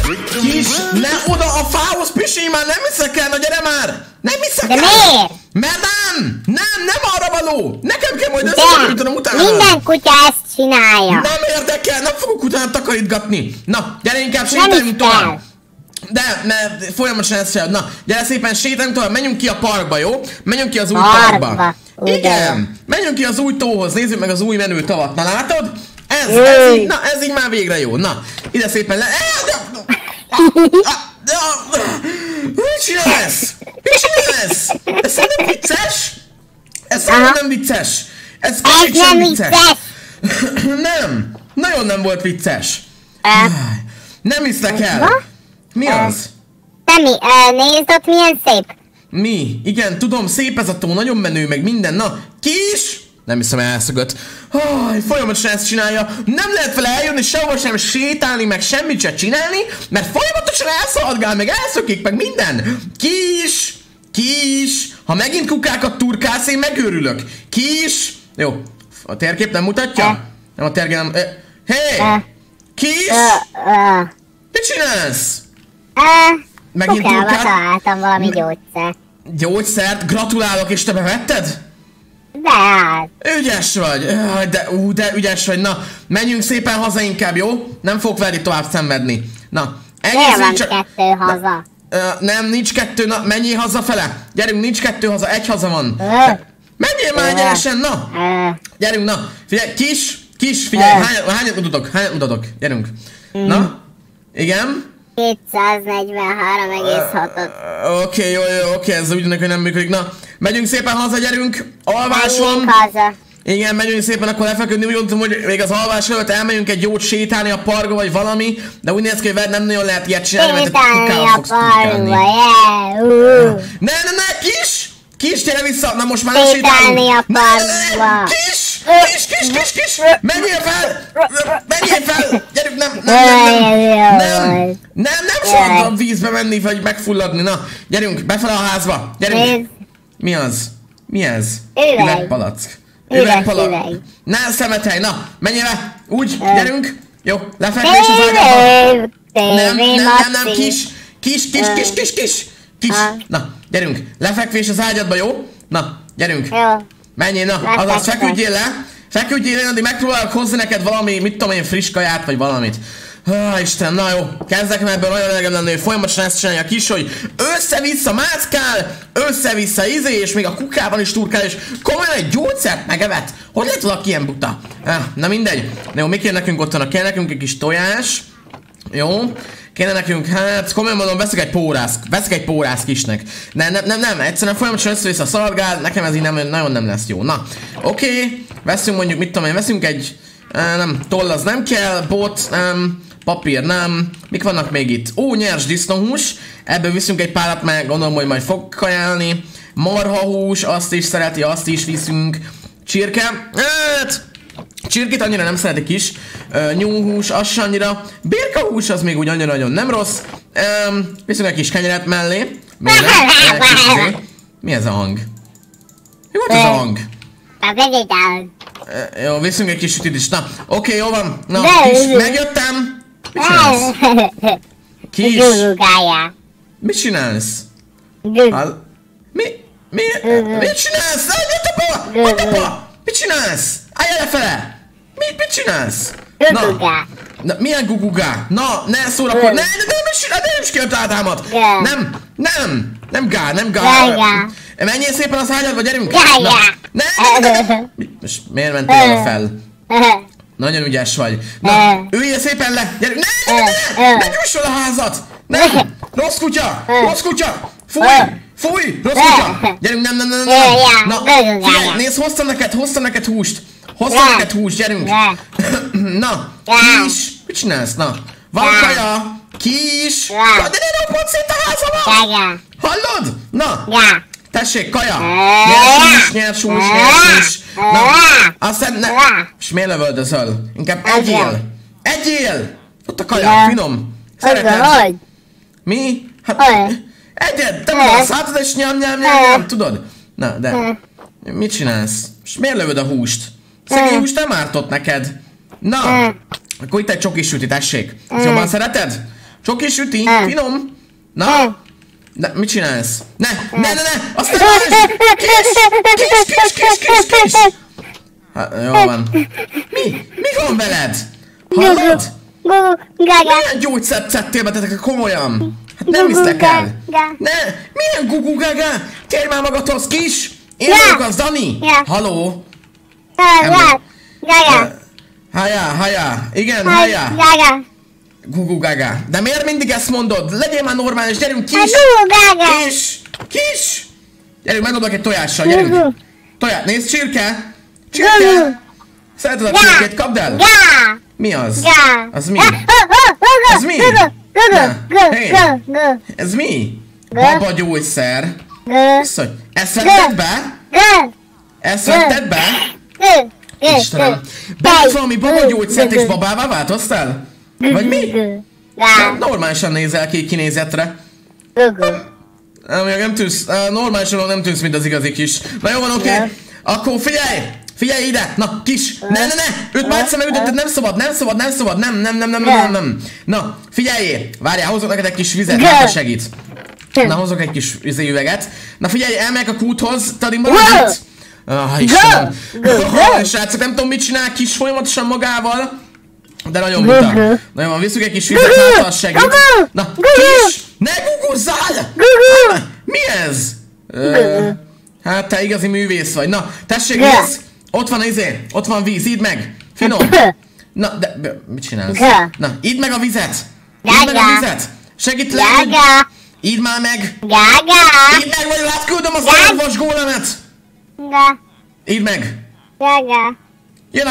Kis, ne oda a fához pisilj már, nem hiszek el, na gyere már! Nem hiszek el! De miért? Mert nem arra való! Nekem kell majd összegyűjtenem utána! Minden kutya ezt csinálja! Nem érdekel, nem fogok utána takarítgatni! Na, gyere inkább sétáljunk tovább! De, mert folyamatosan ez sem. Na, gyere szépen sétáljunk tovább, menjünk ki a parkba, jó? Menjünk ki az új parkba. Igen, menjünk ki az új tóhoz, nézzük meg az új menő tavat. Na látod? Ez így már végre jó. Na, ide szépen le... Mit csinálsz? Mit csinálsz? Ez nem vicces? Ez nem vicces. Ez nem vicces. Nem. Nagyon nem volt vicces. Nem hiszlek el. Mi az? Nézd ott milyen szép. Mi? Igen, tudom, szép ez a tó, nagyon menő, meg minden. Na, Kis! Nem hiszem, elszögött. Folyamatosan ezt csinálja. Nem lehet vele eljönni, sehova sem sétálni, meg semmit sem csinálni, mert folyamatosan elszaladgál, meg elszökik, meg minden. Kis! Ha megint kukákat turkálsz, én megőrülök. Kis! Jó, a térkép nem mutatja? Nem, a térkép nem... Hé! Kis! Mit csinálsz? Megint kukába találtam valami gyógyszert. Gyógyszert? Gratulálok, és te bevetted? De hát. Ügyes vagy, de ügyes vagy. Na, menjünk szépen haza inkább, jó? Nem fogok veled tovább szenvedni. Na, miért van csak... kettő haza? Nem, nincs kettő, na, menjél hazafele. Gyerünk, nincs kettő haza, egy haza van. Menjél már egyenesen, na. Gyerünk, na. Figyelj, Kis, figyelj, hányat mutatok, gyerünk. Na, igen. 243,6-ot. Oké, ez úgy hogy nem működik. Na, megyünk szépen haza, gyerünk. Alvás van. Haza. Igen, megyünk szépen akkor lefeküdni. Úgy gondolom, hogy még az alvás előtt elmegyünk egy jót sétálni a parkba, vagy valami. De úgy néz ki, hogy nem nagyon lehet ilyet csinálni, mert egy kukába fogsz turkálni. Ne, Kis, gyere vissza! Na most már nem sétálunk! Sétálni a parkba! Kis! Menjél fel! Gyerünk, nem szabad a vízbe menni, vagy megfulladni. Na, gyerünk, befele a házba! Gyerünk! Mi az? Mi ez? Üvegpalack. Üveg. Ne, szemethely, na, menjél le! Úgy, gyerünk! Jó, lefekvés az ágyadba! Nem, Kis! Na, gyerünk, lefekvés az ágyadba, jó? Na, gyerünk! Menjél, na, azaz, feküdjél le, addig megpróbálok hozni neked valami, mit tudom én, friss kaját, vagy valamit. Isten, na jó, kezdek már ebből nagyon elegem lenni, hogy folyamatosan ezt csinálja a Kis, hogy össze-vissza mászkál, össze-vissza és még a kukában is turkál, és komolyan egy gyógyszert megevett. Hogy lehet valaki ilyen buta? Na mindegy. Na jó, mi kéne nekünk otthon? Kell nekünk egy kis tojás. Jó. Kéne nekünk, hát komolyan mondom, veszek egy pórász Kisnek. Nem, egyszerűen folyamatosan össze-vissza szaladgál, nekem ez így nagyon nem lesz jó. Na, oké, veszünk mondjuk, mit tudom én, veszünk egy, nem, toll az nem kell, bot, nem, papír nem, mik vannak még itt? Nyers disznóhús, ebből viszünk egy párat, meg gondolom, hogy majd fog kajálni. Marhahús, azt is szereti, azt is viszünk. Csirke, csirkét annyira nem szeretik Kis. Nyúlhús, az se annyira. Birkahús, az még úgy annyira nagyon nem rossz. Viszünk egy kis kenyeret mellé. Mi ez a hang? Mi volt ez a hang? Jó, viszünk egy kis sütit is. Na, oké, jó van. Na, Kis, megjöttem. Mit csinálsz? Kis. Mit csinálsz? Mit csinálsz? Hagyd apa! Mit csinálsz? Álljál lefele! Mit csinálsz? Na, milyen gugugá? Na, ne szórakozz! Ne is kell tátámat! Nem gál! Menjél szépen az ágyadba, gyerünk! Most miért mentél fel? Nagyon ügyes vagy. Na, üljél szépen le! Gyerünk! Ne gyújtsd a házat! Nem! Rossz kutya! Fúj! Rossz kutya! Gyerünk, nem! Na, figyelj, nézd, hoztam neked húst! Gyerünk! Na, Kis! Mit csinálsz? Na, van kaja! Kis! De ne ropod szét a házamat! Hallod? Na! Tessék, kaja! Nyers hús! Na, aztán ne... És miért lövöldözöl? Inkább egyél! Ott a kaja, finom! Szereted? Mi? Hát... Egyed! Te mondasz, hátad és nyám, tudod? Na, de... Mit csinálsz? És miért lövöd a húst? Szegény húst nem ártott neked. Na! Akkor itt egy csokis süti, tessék. Jobban szereted? Csoki süti, finom. Na. De mit csinálsz? Ne! Azt ne lásd! Kis! Hát, jó van. Mi van veled? Hallod? Milyen gyógyszert szedtél be, te komolyan? Hát nem viszlek el. Ne! Milyen gugu-gaga? Térj már magadhoz, kis! Én vagyok az, Dani! Haló? Haja. Igen, haja. Gugu-gaga. De miért mindig ezt mondod? Legyél már normális, gyerünk kis! Kis! Gyerünk, megadok egy tojással, gyerünk! Tojás, nézd, csirke! Szereted a csirkét, kapd el! Mi az? Az mi? Ez mi? Ez mi? Baba gyógyszer. Ezt vetted be? Ezt vetted be? Istenem. Bejött valami baba gyógyszert és babává változtál? Vagy mi? Normálisan nézel ki kinézetre. Nem tűnsz, normálisan nem tűnsz, mint az igazi kis. Na jó van, oké. Akkor figyelj! Figyelj ide! Na, kis! Ne! Őt már egyszer megütötted, nem szabad! Nem! Na, figyeljél! Várjál, hozok neked egy kis vizet, hát segít. Na, hozok egy kis üveget. Na figyelj, elmegyek a kúthoz, Tadi marad itt! Istenem! Srácok, nem tudom mit csinál kis folyamatosan magával. De nagyon buta. Na jó van, visszük egy kis vizet, hát az segít. Na, kis! Ne guguzzál! Mi ez? Hát te igazi művész vagy. Na, tessék, nézd! Ott van ott van víz, idd meg! Finom! Na, de mit csinálsz? Na, idd meg a vizet! Idd meg a vizet! Segít le! Idd már meg! Idd meg, vagy átküldöm az orvos gólemet! Idd meg! Jön a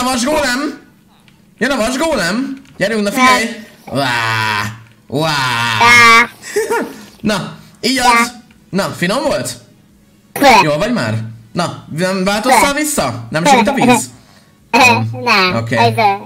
vasgólem! Gyerünk, na figyelj! Na, így az! Na, finom volt? Jól vagy már? Na, nem változtál vissza? Nem segít a víz? Nem. Oké,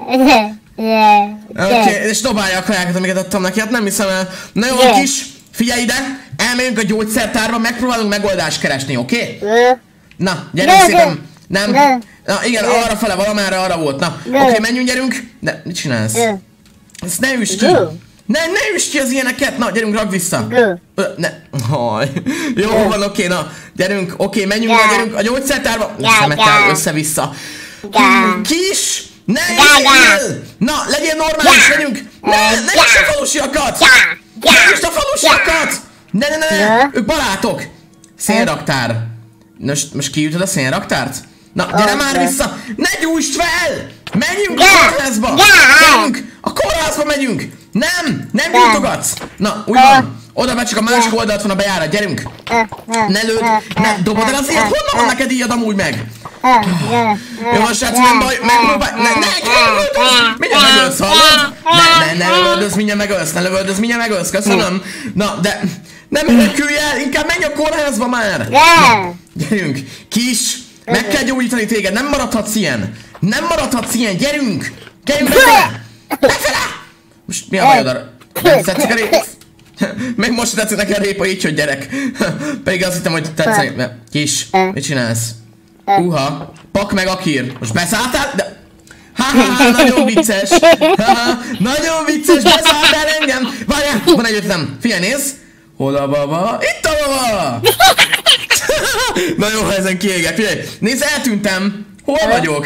és dobálja a kajákat, amiket adtam neki, hát nem hiszem el. Na jó, kis, figyelj ide, elmegyünk a gyógyszertárba, megpróbálunk megoldást keresni, oké? Na, gyerünk szépen. Nem. Na igen, arra fele, valamerre arra volt. Na, oké, menjünk, gyerünk. De mit csinálsz? Ezt ne üsd ki. Ne üsd ki az ilyeneket. Na, gyerünk, rakd vissza. Ne. Jó van, oké, na. Gyerünk, oké, menjünk, gyerünk a gyógyszertárba. Szemettel össze-vissza. Kis! Ne üsd! Na, legyél normális, menjünk. Ne üsd a falusiakat! Ne üsd a falusiakat! Ne, ők barátok. Szénraktár. Most kiütöd a szénraktárt? Na, gyere már vissza! Ne gyújtsd fel! Menjünk a kórházba! Gyerünk! A kórházba megyünk! Nem gyújtogatsz! Na, úgy van. Oda be csak a másik oldalt van a bejárat, gyerünk! Ne lőd! Ne dobod el az ilyet! Honnan van neked íjad amúgy meg? Jó van, srác, nem baj, megpróbálj! Ne lövöldöz! Mindjárt megölsz, hallod? Ne lövöldöz, mindjárt megölsz, köszönöm! Na, de... Nem menekülj el, inkább menj a kórházba már! Gyerünk! Kis! Meg kell gyógyítani téged, nem maradhatsz ilyen! Gyerünk! Gyerünk befele! Most mi a bajod arra? Nem tetszik a répa? Meg most tetszik neki a répa, így hogy gyerek. Pedig azt hittem, hogy tetszik. Kis, mit csinálsz? Pak meg Akir. Most beszálltál? De... nagyon vicces! Nagyon vicces, beszálltál engem! Várjál, van egy ötletem. Figyelj, nézd! Hol a baba? Itt a baba! Na jó, ha ezen kiégek, figyelj! Nézd, eltűntem! Hol vagyok?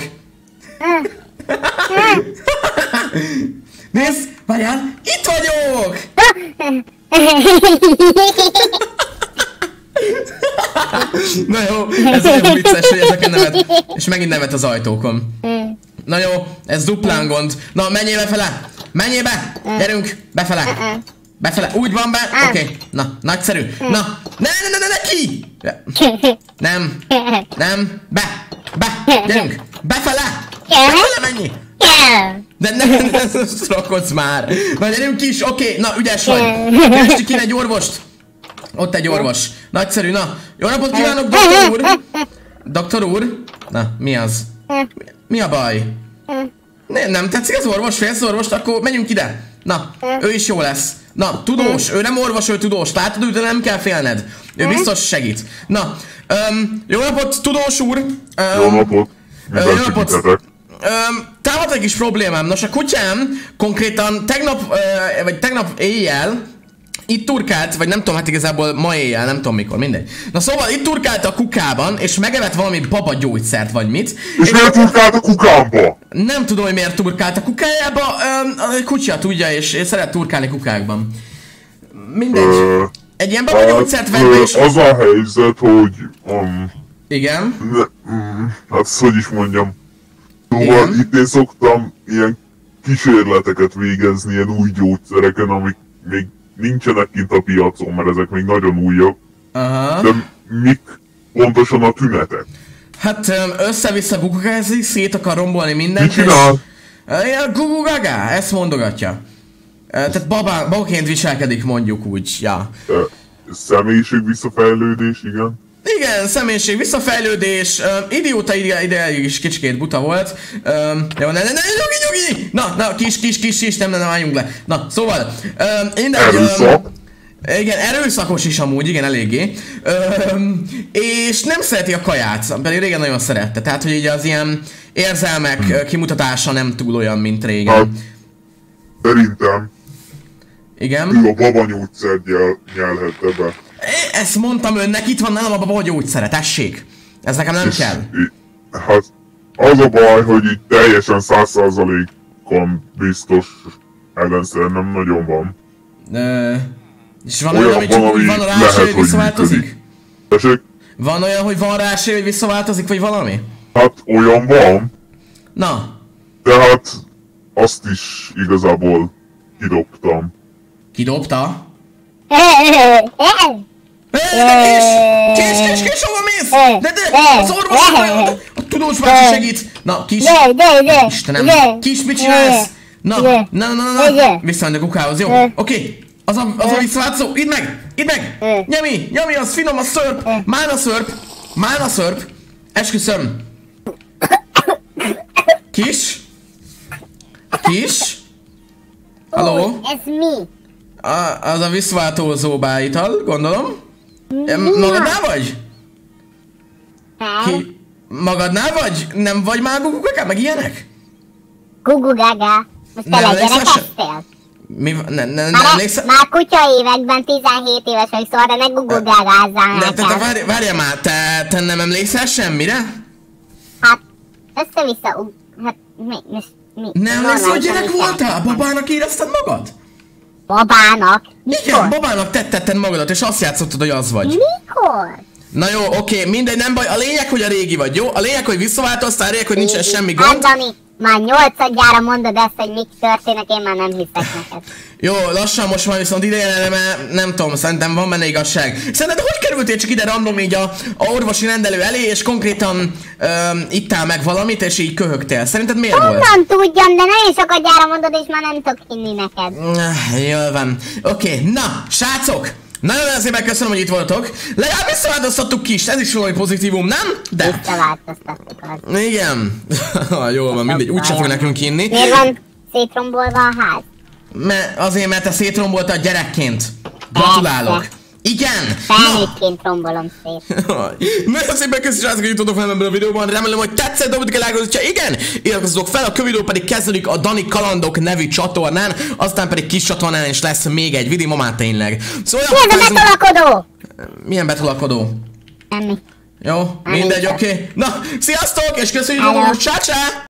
Nézd, várjál! Itt vagyok! Na jó, ez nagyon vicces, hogy ezeken nevet. És megint nevet az ajtókon. Na jó, ez duplán gond. Na, menjél befele! Menjél be! Gyerünk, befele! Befele, úgy van be, oké, na, nagyszerű, na, ne, ki! Nem, be, gyerünk, befele, menjél! De ne szrakodsz már, na gyerünk is, oké, na, ügyes vagy, keressük ki egy orvost, ott egy orvos, nagyszerű, na, jó napot kívánok, doktor úr! Doktor úr, na, mi az? Mi a baj? Nem tetszik az orvos, félsz orvost, akkor menjünk ide, na, ő is jó lesz. Na, tudós, ő nem orvos, ő tudós, látod, de nem kell félned. Ő biztos segít. Na, jó napot, tudós úr! Jó napot! támadt egy kis problémám. Nos, a kutyám konkrétan tegnap éjjel itt turkált, vagy nem tudom, hát igazából ma éjjel, nem tudom mikor, mindegy. Na szóval itt turkált a kukában, és megevett valami baba gyógyszert, vagy mit. És miért turkált a kukába? Nem tudom, hogy miért turkált a kukájába, a kutya tudja, és szeret turkálni kukákban. Mindegy. Egy ilyen baba gyógyszert venne, és... Az a helyzet, hogy... Igen? Hát hogy is mondjam. Szóval itt én szoktam ilyen kísérleteket végezni ilyen új gyógyszereken, amik még nincsenek kint a piacon, mert ezek még nagyon újak. Aha. De mik pontosan a tünetek? Hát össze-vissza gugugázik, szét akar rombolni mindent. Mit csinál? Ilyen gugugaga, ezt mondogatja. Tehát babaként viselkedik, mondjuk úgy, ja. Személyiség visszafejlődés, igen. Igen, személyiség visszafejlődés, idióta ideig is kicsikét buta volt. Jó, nyugi! Na, kis, nem álljunk le. Na, szóval, Erőszak. Igen, erőszakos is amúgy, igen, eléggé. És nem szereti a kaját, pedig régen nagyon szerette. Tehát, hogy így az ilyen érzelmek kimutatása nem túl olyan, mint régen. Hát, szerintem igen. ő a babanyógyszert nyelhette be. Ezt mondtam önnek, itt van nálam a babagyógyszere, tessék. Ez nekem nem kell. Hát, az a baj, hogy itt teljesen 100%-on biztos ellenszer nem nagyon van. És van olyan, hogy csak van rá esély, hogy visszaváltozik? Tessék? Van olyan, hogy van rá esély, hogy visszaváltozik, vagy valami? Hát olyan van. Na. De hát azt is igazából kidobtam. Kidobta? Kis, hova mész? De, az orvos, a tudós bácsi segít. Na, kis. Istenem, kis, mit csinálsz? Na, visszamenni a kukához, jó? Oké. Az a visszaváltozó, idd meg! Nyami, az finom, a szörp! Mána szörp! Esküszöm! Kis? Halló? Ez mi? Az a visszaváltozó bájital, gondolom. Magadnál vagy? Magadnál vagy? Nem vagy már gugugaga, meg ilyenek? Gugugaga. Most te legyerekeztél? Mi van? Nem emlékszel? Már kutya években 17 éves vagy, szóval de ne gugugagázzál nekem. Várjál már, te nem emlékszel semmire? Hát, össze-vissza, hát mi? Nem emlékszel, hogy gyerek voltál? Babának érezted magad? Babának? Mikor? Igen, babának tetted magadat, és azt játszottad, hogy az vagy. Mikor? Na jó, oké, mindegy, nem baj. A lényeg, hogy a régi vagy, jó? A lényeg, hogy visszaváltoztál, a lényeg, hogy nincsen semmi gond. Dani, már 8-adjára mondod ezt, hogy mik történnek, én már nem hiszek neked. Jó, lassan most már viszont ideje, mert nem tudom, szerintem van benne igazság. Szerinted hogy kerültél csak ide random így a orvosi rendelő elé, és konkrétan ittál meg valamit, és így köhögtél? Szerinted miért volt? Honnan tudjam, de nagyon sokadjára mondod, és már nem tudok hinni neked. Jól van. Oké, na, srácok! Nagyon szépen köszönöm, hogy itt voltatok. Legalább visszaváltoztattuk Kist, ez is valami pozitívum, nem? De... Visszaváltoztattuk az. Igen. Jól van, mindegy, úgyse fog nekünk inni. Miért van szétrombolva a ház? Mert te szétromboltad gyerekként. Gratulálok. Igen! Felnőttként rombolom szét. Nagyon szépen köszönöm, srácok, hogy jutottatok fel ebből a videóban. Remélem, hogy tetszett, dobjatok egy lájkot, ha igen, iratkozzatok fel, a videó pedig kezdődik a Dani Kalandok nevű csatornán, aztán pedig kis csatornán is lesz még egy videó, ma már tényleg. Szóval mi ez a betolakodó? Milyen betolakodó? Semmi. Jó, mindegy, oké. Na, sziasztok, és köszönjük, hogy csá-csá!